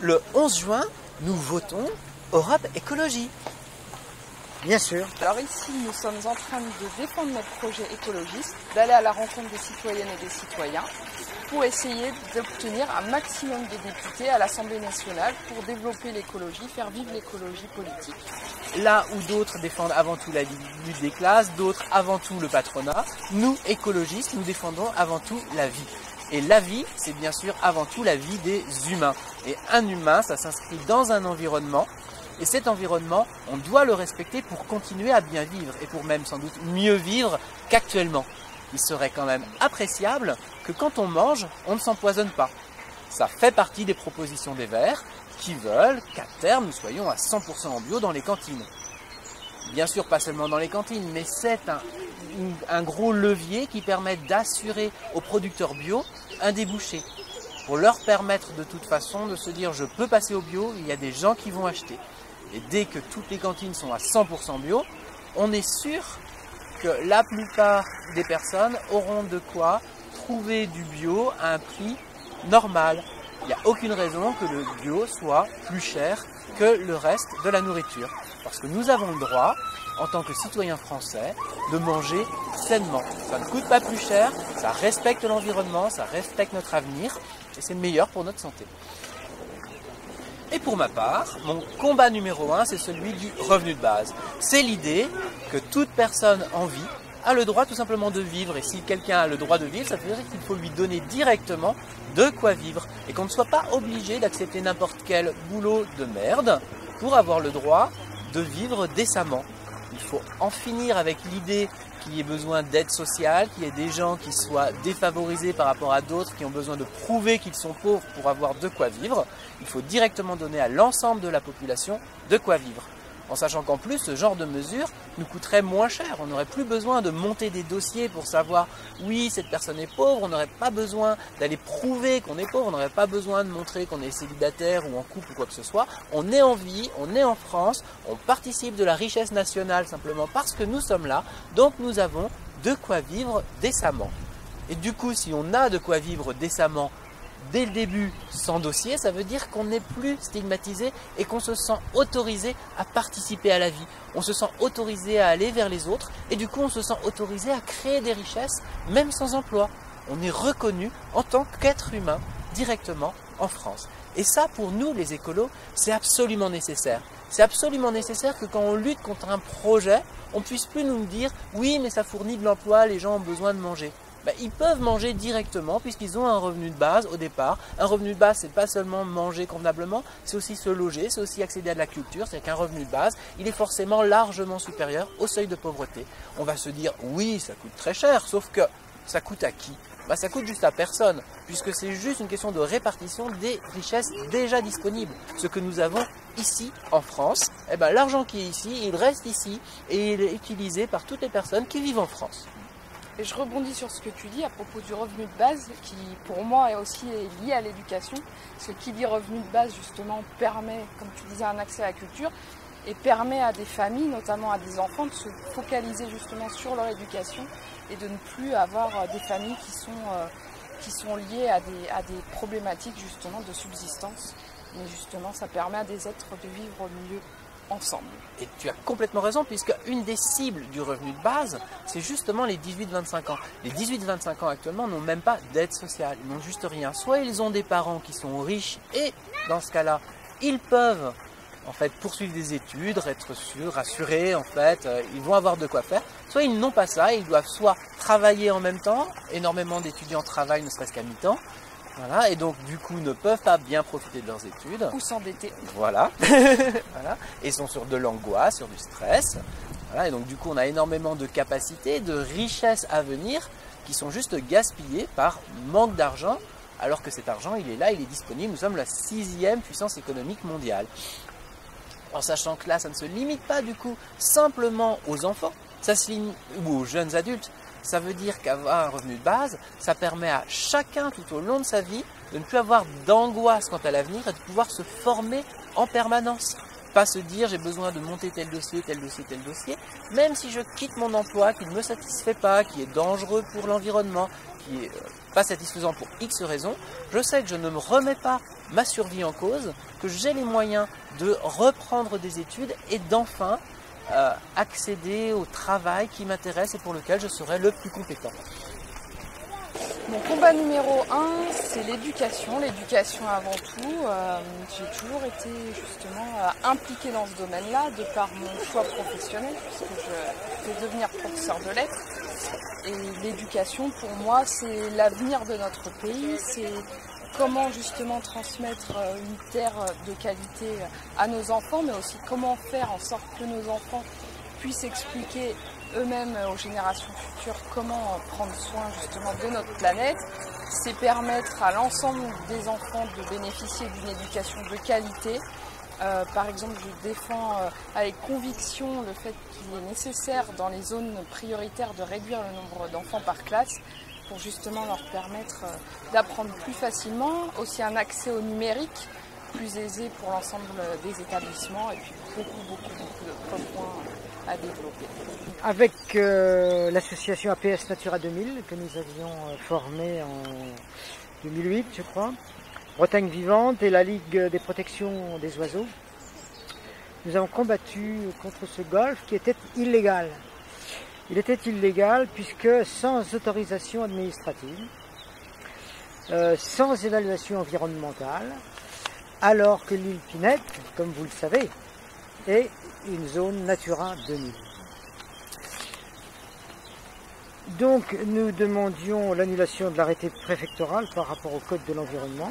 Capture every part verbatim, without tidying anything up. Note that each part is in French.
Le onze juin, nous votons Europe Écologie. Bien sûr. Alors ici, nous sommes en train de défendre notre projet écologiste, d'aller à la rencontre des citoyennes et des citoyens pour essayer d'obtenir un maximum de députés à l'Assemblée nationale pour développer l'écologie, faire vivre l'écologie politique. Là où d'autres défendent avant tout la lutte des classes, d'autres avant tout le patronat, nous, écologistes, nous défendons avant tout la vie. Et la vie, c'est bien sûr avant tout la vie des humains. Et un humain, ça s'inscrit dans un environnement. Et cet environnement, on doit le respecter pour continuer à bien vivre et pour même sans doute mieux vivre qu'actuellement. Il serait quand même appréciable que quand on mange, on ne s'empoisonne pas. Ça fait partie des propositions des Verts qui veulent qu'à terme, nous soyons à cent pour cent en bio dans les cantines. Bien sûr, pas seulement dans les cantines, mais c'est un, un gros levier qui permet d'assurer aux producteurs bio un débouché. Pour leur permettre de toute façon de se dire je peux passer au bio, il y a des gens qui vont acheter. Et dès que toutes les cantines sont à cent pour cent bio, on est sûr que la plupart des personnes auront de quoi trouver du bio à un prix normal. Il n'y a aucune raison que le bio soit plus cher que le reste de la nourriture. Parce que nous avons le droit, en tant que citoyens français, de manger sainement. Ça ne coûte pas plus cher, ça respecte l'environnement, ça respecte notre avenir et c'est meilleur pour notre santé. Et pour ma part, mon combat numéro un, c'est celui du revenu de base. C'est l'idée que toute personne en vie a le droit tout simplement de vivre. Et si quelqu'un a le droit de vivre, ça veut dire qu'il faut lui donner directement de quoi vivre. Et qu'on ne soit pas obligé d'accepter n'importe quel boulot de merde pour avoir le droit de vivre décemment. Il faut en finir avec l'idée qu'il y ait besoin d'aide sociale, qu'il y ait des gens qui soient défavorisés par rapport à d'autres, qui ont besoin de prouver qu'ils sont pauvres pour avoir de quoi vivre. Il faut directement donner à l'ensemble de la population de quoi vivre. En sachant qu'en plus, ce genre de mesure nous coûterait moins cher. On n'aurait plus besoin de monter des dossiers pour savoir oui, cette personne est pauvre. On n'aurait pas besoin d'aller prouver qu'on est pauvre. On n'aurait pas besoin de montrer qu'on est célibataire ou en couple ou quoi que ce soit. On est en vie, on est en France, on participe de la richesse nationale simplement parce que nous sommes là. Donc nous avons de quoi vivre décemment. Et du coup, si on a de quoi vivre décemment, dès le début, sans dossier, ça veut dire qu'on n'est plus stigmatisé et qu'on se sent autorisé à participer à la vie. On se sent autorisé à aller vers les autres et du coup, on se sent autorisé à créer des richesses, même sans emploi. On est reconnu en tant qu'être humain directement en France. Et ça, pour nous, les écolos, c'est absolument nécessaire. C'est absolument nécessaire que quand on lutte contre un projet, on ne puisse plus nous dire « oui, mais ça fournit de l'emploi, les gens ont besoin de manger ». Ben, ils peuvent manger directement puisqu'ils ont un revenu de base au départ. Un revenu de base, c'est pas seulement manger convenablement, c'est aussi se loger, c'est aussi accéder à de la culture. C'est qu'un revenu de base, il est forcément largement supérieur au seuil de pauvreté. On va se dire, oui, ça coûte très cher, sauf que ça coûte à qui? Ben, ça coûte juste à personne, puisque c'est juste une question de répartition des richesses déjà disponibles. Ce que nous avons ici en France, eh ben, l'argent qui est ici, il reste ici et il est utilisé par toutes les personnes qui vivent en France. Et je rebondis sur ce que tu dis à propos du revenu de base, qui pour moi est aussi lié à l'éducation. Parce que qui dit revenu de base, justement, permet, comme tu disais, un accès à la culture et permet à des familles, notamment à des enfants, de se focaliser justement sur leur éducation et de ne plus avoir des familles qui sont, euh, qui sont liées à des, à des problématiques justement de subsistance. Mais justement, ça permet à des êtres de vivre mieux ensemble. Et tu as complètement raison, puisque une des cibles du revenu de base, c'est justement les dix-huit vingt-cinq ans. Les dix-huit vingt-cinq ans actuellement n'ont même pas d'aide sociale, ils n'ont juste rien. Soit ils ont des parents qui sont riches et dans ce cas-là, ils peuvent en fait poursuivre des études, être sûrs, rassurés en fait, euh, ils vont avoir de quoi faire. Soit ils n'ont pas ça, ils doivent soit travailler en même temps, énormément d'étudiants travaillent ne serait-ce qu'à mi-temps. Voilà, et donc du coup ne peuvent pas bien profiter de leurs études. Ou s'endetter. Voilà. Voilà. Et sont sur de l'angoisse, sur du stress. Voilà, et donc du coup on a énormément de capacités, de richesses à venir qui sont juste gaspillées par manque d'argent, alors que cet argent il est là, il est disponible. Nous sommes la sixième puissance économique mondiale. En sachant que là ça ne se limite pas du coup simplement aux enfants, ça se limite ou aux jeunes adultes. Ça veut dire qu'avoir un revenu de base, ça permet à chacun tout au long de sa vie de ne plus avoir d'angoisse quant à l'avenir et de pouvoir se former en permanence. pas se dire j'ai besoin de monter tel dossier, tel dossier, tel dossier, même si je quitte mon emploi qui ne me satisfait pas, qui est dangereux pour l'environnement, qui est pas satisfaisant pour X raisons, je sais que je ne me remets pas ma survie en cause, que j'ai les moyens de reprendre des études et d'enfin euh, accéder au travail qui m'intéresse et pour lequel je serai le plus compétent. Mon combat numéro un, c'est l'éducation, l'éducation avant tout. Euh, j'ai toujours été justement euh, impliquée dans ce domaine-là, de par mon choix professionnel, puisque je vais devenir professeur de lettres. Et l'éducation, pour moi, c'est l'avenir de notre pays, c'est comment justement transmettre une terre de qualité à nos enfants, mais aussi comment faire en sorte que nos enfants puissent expliquer eux-mêmes aux générations futures comment prendre soin justement de notre planète. C'est permettre à l'ensemble des enfants de bénéficier d'une éducation de qualité. Euh, par exemple, je défends euh, avec conviction le fait qu'il est nécessaire dans les zones prioritaires de réduire le nombre d'enfants par classe pour justement leur permettre euh, d'apprendre plus facilement, aussi un accès au numérique plus aisé pour l'ensemble des établissements et puis beaucoup, beaucoup, beaucoup de points à développer. Avec euh, l'association A P S Natura deux mille que nous avions euh, formée en deux mille huit, je crois, Bretagne Vivante et la Ligue des protections des oiseaux, nous avons combattu contre ce golfe qui était illégal. Il était illégal puisque sans autorisation administrative, euh, sans évaluation environnementale, alors que l'île Pinette, comme vous le savez, est une zone Natura deux mille. Donc nous demandions l'annulation de l'arrêté préfectoral par rapport au Code de l'environnement.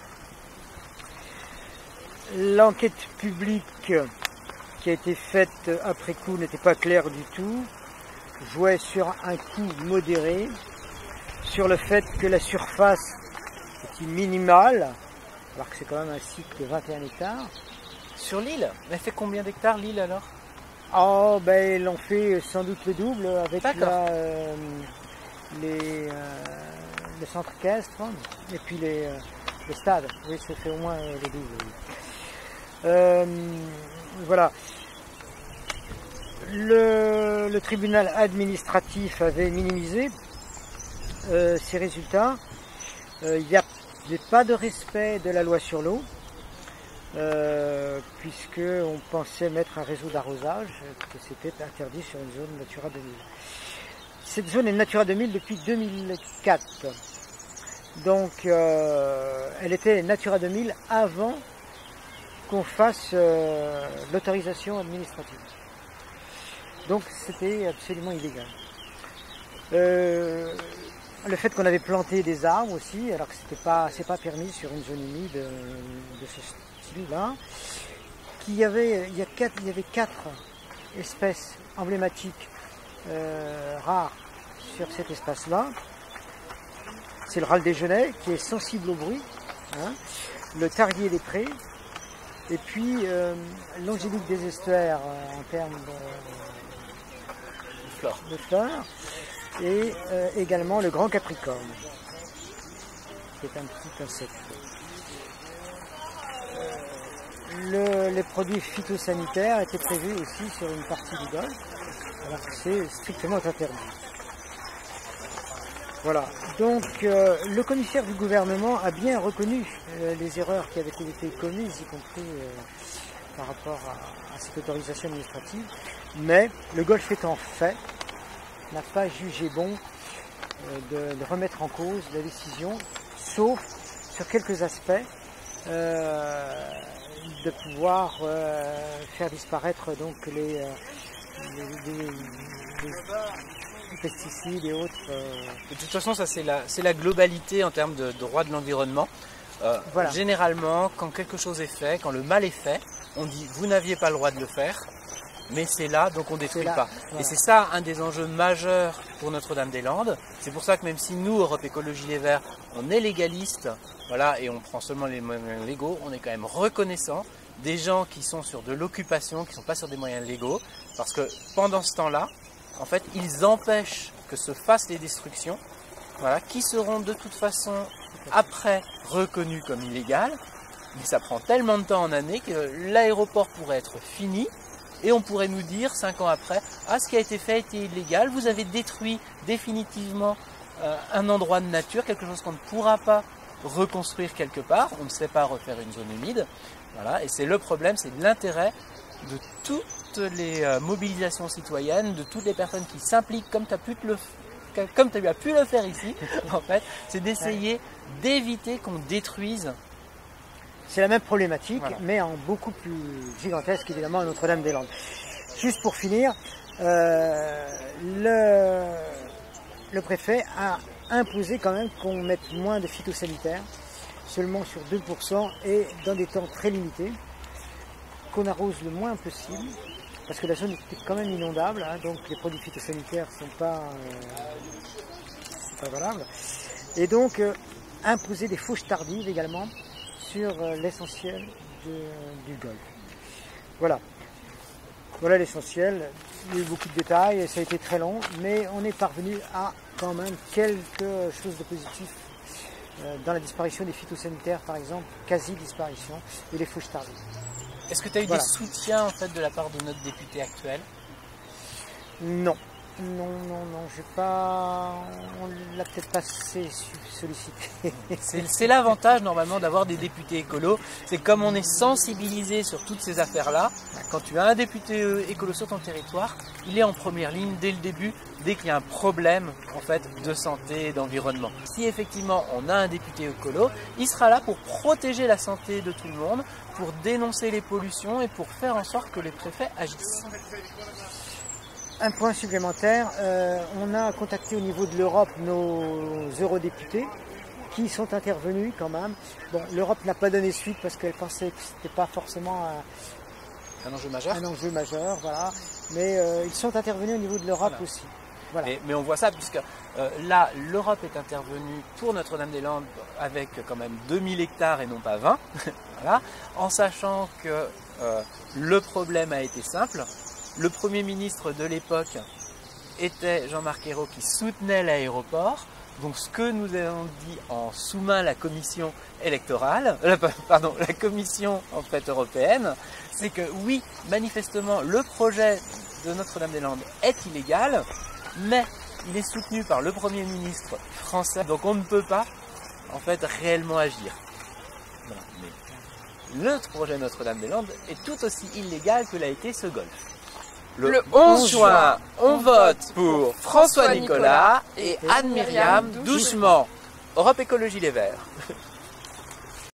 L'enquête publique qui a été faite après coup n'était pas claire du tout, jouait sur un coût modéré, sur le fait que la surface était minimale, alors que c'est quand même un site de vingt et un hectares. Sur l'île, elle fait combien d'hectares l'île alors? Oh, ben ils ont fait sans doute le double avec la, euh, les, euh, le centre équestre et puis les, euh, les stades. Oui, ça fait au moins euh, le double. Oui. Euh, voilà. Le, le tribunal administratif avait minimisé euh, ces résultats. Euh, il n'y a pas de respect de la loi sur l'eau. Euh, puisque on pensait mettre un réseau d'arrosage, que c'était interdit sur une zone Natura deux mille. Cette zone est Natura deux mille depuis deux mille quatre, donc euh, elle était Natura deux mille avant qu'on fasse euh, l'autorisation administrative. Donc c'était absolument illégal. Euh, le fait qu'on avait planté des arbres aussi, alors que c'était pas, c'est pas permis sur une zone humide de, de ce là, qu'il y avait, il y, a quatre, il y avait quatre espèces emblématiques euh, rares sur cet espace-là. C'est le râle des genêts qui est sensible au bruit, hein, le tarier des prés, et puis euh, l'angélique des estuaires euh, en termes de, de, fleurs. de fleurs, et euh, également le grand capricorne, qui est un petit insecte. Le, les produits phytosanitaires étaient prévus aussi sur une partie du golfe, alors que c'est strictement interdit. Voilà, donc euh, le commissaire du gouvernement a bien reconnu euh, les erreurs qui avaient été commises, y compris euh, par rapport à, à cette autorisation administrative, mais le golfe étant fait, n'a pas jugé bon euh, de, de remettre en cause la décision, sauf sur quelques aspects, euh, de pouvoir euh, faire disparaître donc les, euh, les, les, les, les pesticides et autres. Euh... De toute façon, ça c'est la, c'est la globalité en termes de droit de l'environnement. Euh, voilà. Généralement, quand quelque chose est fait, quand le mal est fait, on dit vous n'aviez pas le droit de le faire, mais c'est là, donc on ne détruit pas. Voilà. Et c'est ça un des enjeux majeurs pour Notre-Dame-des-Landes. C'est pour ça que même si nous, Europe Écologie Les Verts, on est légaliste, voilà, et on prend seulement les moyens légaux, on est quand même reconnaissant des gens qui sont sur de l'occupation, qui ne sont pas sur des moyens légaux, parce que pendant ce temps-là, en fait, ils empêchent que se fassent les destructions, voilà, qui seront de toute façon après reconnues comme illégales, Mais ça prend tellement de temps en année que l'aéroport pourrait être fini et on pourrait nous dire cinq ans après, ah, ce qui a été fait était illégal, vous avez détruit définitivement euh, un endroit de nature, quelque chose qu'on ne pourra pas reconstruire quelque part, on ne sait pas refaire une zone humide. Voilà, et c'est le problème, c'est l'intérêt de toutes les euh, mobilisations citoyennes, de toutes les personnes qui s'impliquent comme tu as pu te le comme tu as pu le faire ici, en fait, c'est d'essayer d'éviter qu'on détruise. C'est la même problématique, Voilà. mais en beaucoup plus gigantesque, évidemment, à Notre-Dame-des-Landes. Juste pour finir, euh, le, le préfet a imposé quand même qu'on mette moins de phytosanitaires, seulement sur deux pour cent et dans des temps très limités, qu'on arrose le moins possible, parce que la zone est quand même inondable, hein, donc les produits phytosanitaires ne sont pas, euh, pas valables. Et donc, euh, imposer des fauches tardives également sur euh, l'essentiel du golfe. Voilà. Voilà l'essentiel. Il y a eu beaucoup de détails et ça a été très long, mais on est parvenu à quand même quelque chose de positif euh, dans la disparition des phytosanitaires, par exemple, quasi-disparition, et les fauches tardives. Est-ce que tu as eu Voilà. des soutiens en fait de la part de notre député actuel? Non, non, non, non, j'ai pas, on l'a peut-être pas assez sollicité. C'est l'avantage normalement d'avoir des députés écolos, c'est comme on est sensibilisé sur toutes ces affaires-là, quand tu as un député écolo sur ton territoire, il est en première ligne dès le début, dès qu'il y a un problème en fait de santé et d'environnement. Si effectivement on a un député écolo, il sera là pour protéger la santé de tout le monde, pour dénoncer les pollutions et pour faire en sorte que les préfets agissent. Un point supplémentaire, euh, on a contacté au niveau de l'Europe nos eurodéputés qui sont intervenus quand même. Bon, l'Europe n'a pas donné suite parce qu'elle pensait que ce n'était pas forcément un, un enjeu majeur. Un enjeu majeur, voilà. Mais euh, ils sont intervenus au niveau de l'Europe voilà. aussi. Voilà. Mais, mais on voit ça puisque euh, là, l'Europe est intervenue pour Notre-Dame-des-Landes avec quand même deux mille hectares et non pas vingt, voilà, en sachant que euh, le problème a été simple. Le Premier ministre de l'époque était Jean-Marc Ayrault qui soutenait l'aéroport. Donc ce que nous avons dit en sous-main la commission électorale, euh, pardon, la commission en fait européenne, c'est que oui, manifestement, le projet de Notre-Dame-des-Landes est illégal, mais il est soutenu par le Premier ministre français, donc on ne peut pas en fait réellement agir. Voilà. Mais le projet Notre-Dame-des-Landes est tout aussi illégal que l'a été ce golfe. Le, le onze juin, on vote pour François Nicolas et Anne-Myriam Douchement. Europe Écologie Les Verts.